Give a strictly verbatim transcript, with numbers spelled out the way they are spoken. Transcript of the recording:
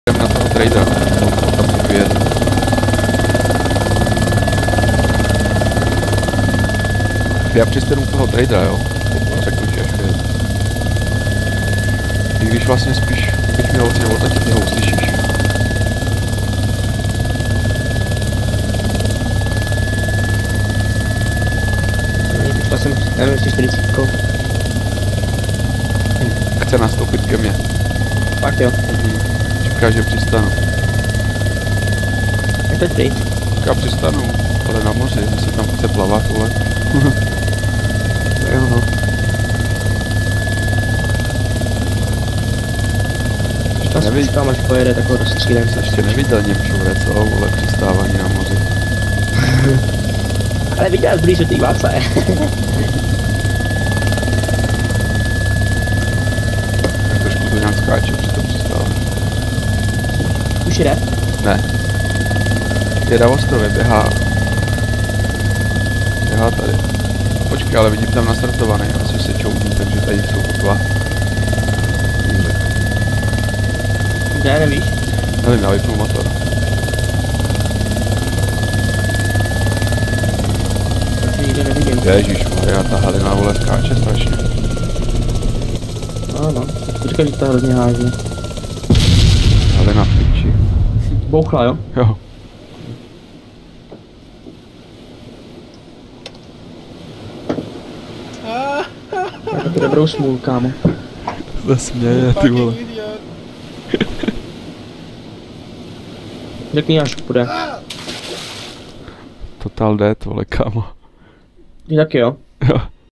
Jdem na toho tradera, on tam vyjede. Já přistanu toho tradera, jo? Řeknu ti, až vyjede. I když vlastně spíš bych měl vlastně odletět, něho uslyšíš. Přišla jsem, nevím, jestli čtyřicet. Chce nastoupit ke mně. Fakt jo. Mhm. Říká, že přistanu. Jak to pryč? Říká přistanu, ale na moři, jestli tam chce plavat, vole. No jo no. Ještě Neví- počkám, až pojede, tak ho rozstřílem se. Ještě neviděl Němčure, co? Vole, přistávání na moři. Ale viděl zblíže ty Váce. Tak trošku to nějak skáče při tom přistávání. Už jde? Ne. Je na ostrově, běhá. Běhá tady. Počkej, ale vidím tam nastartovaný, asi se čoudí, takže tady jsou dva. Kde, nevíš? Nevím, já vypnu motor. Protože nikdo nevidím. Ježišmarja, ta Halina, vole, skáče strašně. No no, počkej, že to hrozně hází. Halina v piči. Bouchla jo? Jo. Jako to dobrou smůlu, kámo. To směje, ty vole. Řekni, až půjde. Total dead, vole, kámo. Ty taky jo. Jo.